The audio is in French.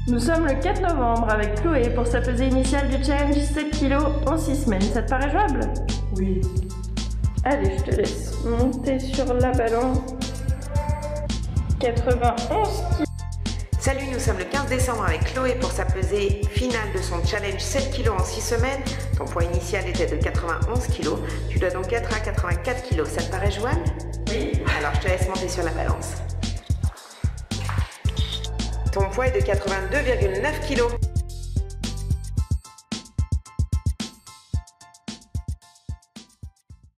Nous sommes le 4 novembre avec Chloé pour sa pesée initiale du challenge 7 kg en 6 semaines. Ça te paraît jouable? Oui. Allez, je te laisse monter sur la balance. 91 kg. Salut, nous sommes le 15 décembre avec Chloé pour sa pesée finale de son challenge 7 kg en 6 semaines. Ton poids initial était de 91 kg. Tu dois donc être à 84 kg. Ça te paraît jouable? Oui. Alors je te laisse monter sur la balance. Ton poids est de 82,9 kg.